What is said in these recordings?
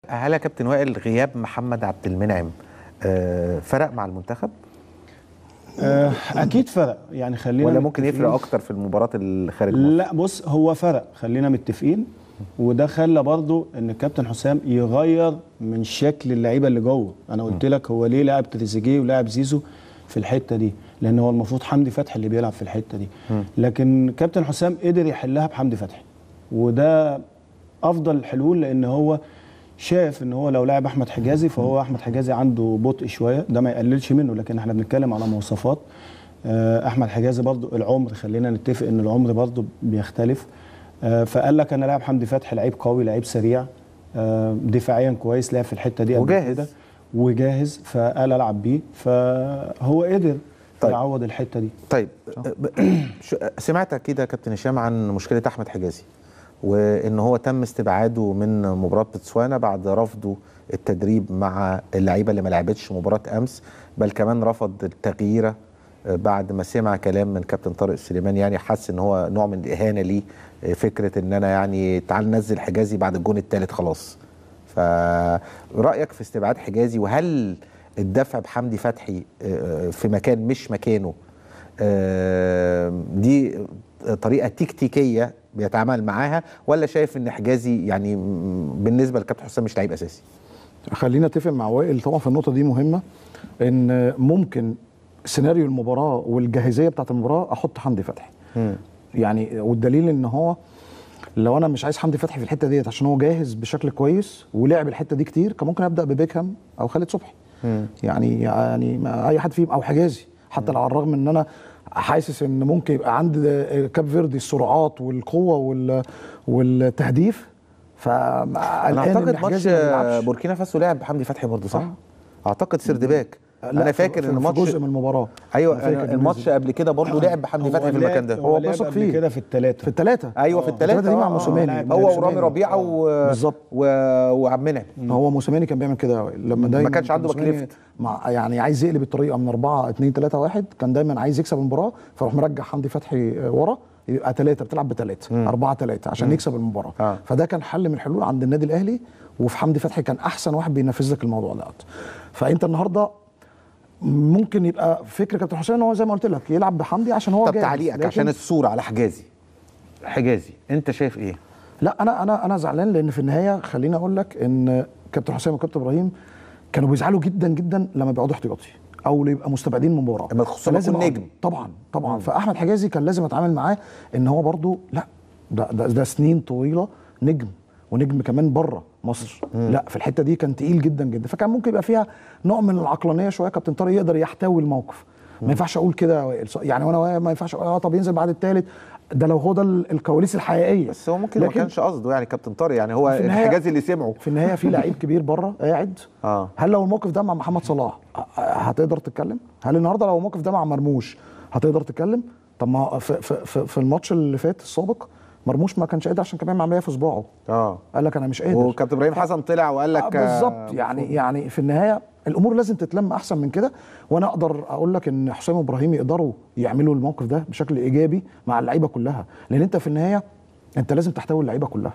هل يا كابتن وائل غياب محمد عبد المنعم فرق مع المنتخب؟ اكيد فرق، يعني خلينا ولا ممكن يفرق اكتر في المباراه اللي خارج مصر؟ لا بص، هو فرق، خلينا متفقين. وده خلى برضو ان الكابتن حسام يغير من شكل اللعيبه اللي جوه. انا قلت لك هو ليه لاعب تريزيجيه ولاعب زيزو في الحته دي، لان هو المفروض حمدي فتحي اللي بيلعب في الحته دي. لكن كابتن حسام قدر يحلها بحمدي فتحي، وده افضل الحلول، لان هو شاف ان هو لو لعب احمد حجازي فهو احمد حجازي عنده بطء شويه، ده ما يقللش منه، لكن احنا بنتكلم على مواصفات. احمد حجازي برضو العمر، خلينا نتفق ان العمر برضو بيختلف. فقال لك انا لاعب حمدي فتحي لعيب قوي، لعيب سريع، دفاعيا كويس، لعب في الحته دي وجاهز، فقال العب بيه، فهو قدر يعوض الحته دي. طيب سمعت اكيد يا كابتن هشام عن مشكله احمد حجازي، وان هو تم استبعاده من مباراه بوتسوانا بعد رفضه التدريب مع اللعيبه اللي ما لعبتش مباراه امس، بل كمان رفض التغييره بعد ما سمع كلام من كابتن طارق السليمان، يعني حس ان هو نوع من الاهانه ليه، فكره ان انا يعني تعال ننزل حجازي بعد الجون الثالث خلاص. فرايك في استبعاد حجازي، وهل الدفع بحمدي فتحي في مكان مش مكانه دي طريقه تكتيكيه بيتعامل معاها، ولا شايف ان حجازي يعني بالنسبه لكابتن حسام مش لعيب اساسي؟ خلينا اتفق مع وائل طبعا في النقطه دي مهمه، ان ممكن سيناريو المباراه والجاهزيه بتاعه المباراه احط حمدي فتحي. يعني والدليل ان هو لو انا مش عايز حمدي فتحي في الحته ديت عشان هو جاهز بشكل كويس ولعب الحته دي كتير، كان ممكن ابدا ببيكهام او خالد صبحي. يعني اي حد فيهم، او حجازي، حتى لو على الرغم ان انا حاسس ان ممكن يبقى عند كاب فيردي السرعات والقوه والتهديف. انا اعتقد ماتش بوركينا فاسو لعب حمدي فتحي برضه، صح؟ اعتقد سيردباك. انا فاكر ان ماتش جزء من المباراه. ايوه الماتش قبل كده برضه لعب بحمدي فتحي في المكان ده. هو بيثق فيه كده في الثلاثه. ايوه في الثلاثه دي مع موسيماني، هو ورامي ربيعه بالظبط وعبد المنعم. هو موسيماني كان بيعمل كده لما دايما ما كانش عنده باك ليفت، يعني عايز يقلب الطريقه من 4-2-3-1، كان دايما عايز يكسب المباراه، فراح مرجع حمدي فتحي ورا، يبقى 3 بتلعب ب3 4-3 عشان يكسب المباراه. فده كان حل من الحلول عند النادي الاهلي، وفي حمدي فتحي كان احسن واحد بينفذ لك الموضوع ده. فانت النهارده ممكن يبقى فكر كابتن حسين ان هو زي ما قلت لك يلعب بحمدي عشان هو جاهز. طب تعليقك عشان الصوره على حجازي انت شايف ايه؟ لا انا زعلان، لان في النهايه خليني اقول لك ان كابتن حسين وكابتن ابراهيم كانوا بيزعلوا جدا جدا لما بيقعدوا احتياطي او يبقى مستبعدين من المباراه، لازم نجم طبعا. فاحمد حجازي كان لازم اتعامل معاه ان هو برضو لا ده سنين طويله نجم، ونجم كمان بره مصر. لا في الحته دي كان تقيل جدا جدا، فكان ممكن يبقى فيها نوع من العقلانيه شويه، كابتن طارق يقدر يحتوي الموقف. ما ينفعش اقول كده يعني، وانا ما ينفعش طب ينزل بعد الثالث، ده لو هو ده الكواليس الحقيقيه. بس هو ممكن ما كانش قصده يعني كابتن طارق، يعني هو الحجازي اللي سمعه. في النهايه في لعيب كبير بره قاعد. هل لو الموقف ده مع محمد صلاح هتقدر تتكلم؟ هل النهارده لو الموقف ده مع مرموش هتقدر تتكلم؟ طب ما في الماتش اللي فات السابق مرموش ما كانش قادر عشان كمان معمل عمليه في صباعه. قال لك انا مش قادر، وكابتن ابراهيم حسن طلع وقال لك بالظبط. يعني في النهايه الامور لازم تتلم احسن من كده، وانا اقدر اقول لك ان حسام وابراهيم يقدروا يعملوا الموقف ده بشكل ايجابي مع اللعيبه كلها، لان انت في النهايه انت لازم تحتوي اللعيبه كلها.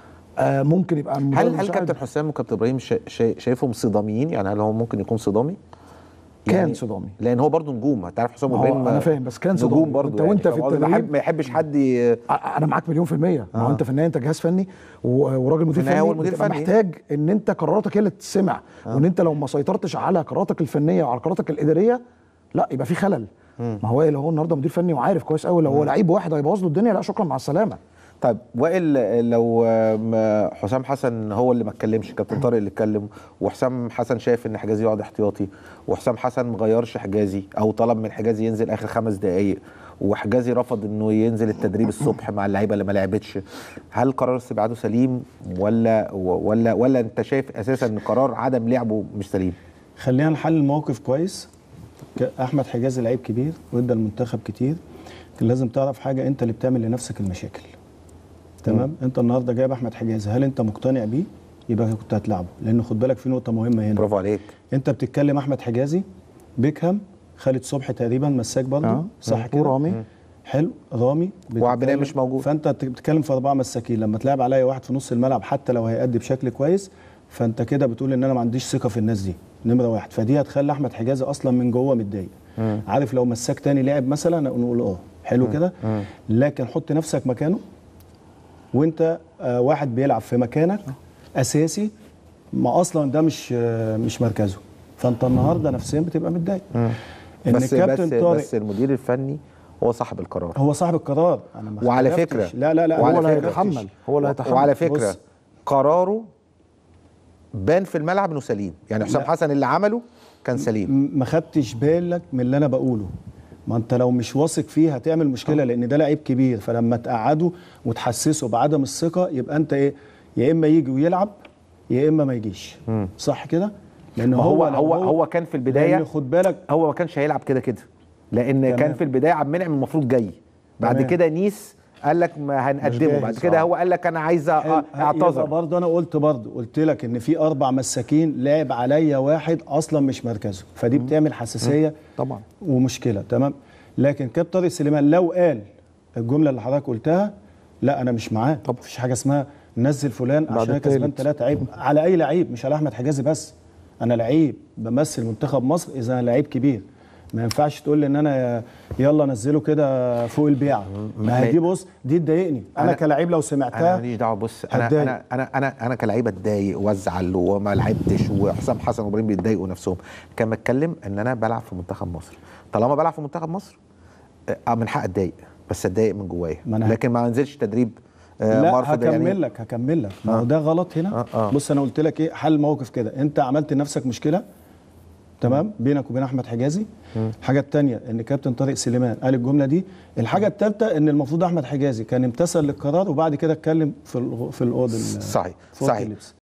ممكن يبقى هل كابتن حسام وكابتن ابراهيم شايفهم صداميين؟ يعني هل هو ممكن يكون صدامي؟ كان صدامي، لان هو برضه نجوم، انت عارف حسام وابراهيم انا فاهم، بس كان صدامي نجوم برضه، وانت في التدريب ما يحبش حد انا معاك مليون في المية. ما هو انت في النهايه انت جهاز فني وراجل مدير فني، هو المدير الفني محتاج ان انت قراراتك هي اللي تتسمع، وان انت لو ما سيطرتش على قراراتك الفنيه وعلى قراراتك الاداريه لا يبقى في خلل. ما هو هو النهارده مدير فني وعارف كويس قوي لو هو لعيب واحد هيبوظ له الدنيا، لا شكرا مع السلامه. طيب وائل، لو حسام حسن هو اللي ما اتكلمش، كابتن طارق اللي اتكلم، وحسام حسن شايف ان حجازي يقعد احتياطي، وحسام حسن ما غيرش حجازي او طلب من حجازي ينزل اخر 5 دقائق، وحجازي رفض انه ينزل التدريب الصبح مع اللعيبه اللي ما لعبتش، هل قرار استبعاده سليم ولا انت شايف اساسا ان قرار عدم لعبه مش سليم؟ خلينا نحل الموقف كويس. احمد حجازي لعيب كبير وادى المنتخب كتير، لازم تعرف حاجه، انت اللي بتعمل لنفسك المشاكل. تمام. انت النهارده جايب احمد حجازي، هل انت مقتنع بيه؟ يبقى كنت هتلعبه، لان خد بالك في نقطه مهمه هنا. برافو عليك. انت بتتكلم احمد حجازي، بيكهام، خالد صبحي تقريبا مساك برضه، صح كده؟ ورامي حلو، رامي وعبد المنعم مش موجود، فانت بتتكلم في 4 مساكين، لما تلعب عليا واحد في نص الملعب حتى لو هيأدي بشكل كويس فانت كده بتقول ان انا ما عنديش ثقه في الناس دي، نمره واحد. فدي هتخلي احمد حجازي اصلا من جوه متضايق. عارف لو مساك تاني لاعب مثلا نقول حلو كده، لكن حط نفسك مكانه وانت واحد بيلعب في مكانك اساسي، ما اصلا ده مش مركزه، فانت النهارده نفسيا بتبقى متضايق. ان بس المدير الفني هو صاحب القرار، هو صاحب القرار. انا ما وعلى فكره لا هو اللي هيتحمل، هو اللي هيتحمل. وعلى فكره قراره بان في الملعب انه سليم، يعني حسام حسن اللي عمله كان سليم. ما خدتش بالك من اللي انا بقوله؟ ما انت لو مش واثق فيه هتعمل مشكله، لان ده لعيب كبير، فلما تقعده وتحسسه بعدم الثقه يبقى انت ايه، يا اما يجي ويلعب يا اما ما يجيش. صح كده؟ لان هو كان في البدايه، خد بالك هو ما كانش هيلعب كده لان تمام. كان في البدايه عبد المنعم المفروض جاي، بعد كده نيس قال لك ما هنقدمه، بعد كده هو قال لك انا عايز اعتذر. برضه انا قلت لك ان في 4 مساكين لعب عليا واحد اصلا مش مركزه، فدي بتعمل حساسيه طبعا ومشكله. تمام. لكن كابتن طارق سليمان لو قال الجمله اللي حضرتك قلتها، لا انا مش معاه. طب مفيش حاجه اسمها نزل فلان عشان كسبان 3، عيب على اي لعيب، مش على احمد حجازي بس. انا لعيب بمثل منتخب مصر، اذا انا لعيب كبير ما ينفعش تقول لي ان انا يلا نزله كده فوق البيعه. ما هي دي بص دي تضايقني انا كلاعب لو سمعتها. انا ماليش دعوه. بص انا كلاعب اتضايق وازعل وما لعبتش، وحسام حسن وابراهيم بيتضايقوا نفسهم. كان بتكلم ان انا بلعب في منتخب مصر، طالما بلعب في منتخب مصر من حق اتضايق، بس اتضايق من جوايا، لكن ما انزلش تدريب. لا هكمل لك ما هو ده غلط هنا. بص انا قلت لك ايه حل موقف كده، انت عملت لنفسك مشكله تمام بينك وبين احمد حجازي. الحاجه الثانيه ان كابتن طارق سليمان قال الجمله دي. الحاجه الثالثه ان المفروض احمد حجازي كان امتثل للقرار وبعد كده اتكلم في الاوضه صحيح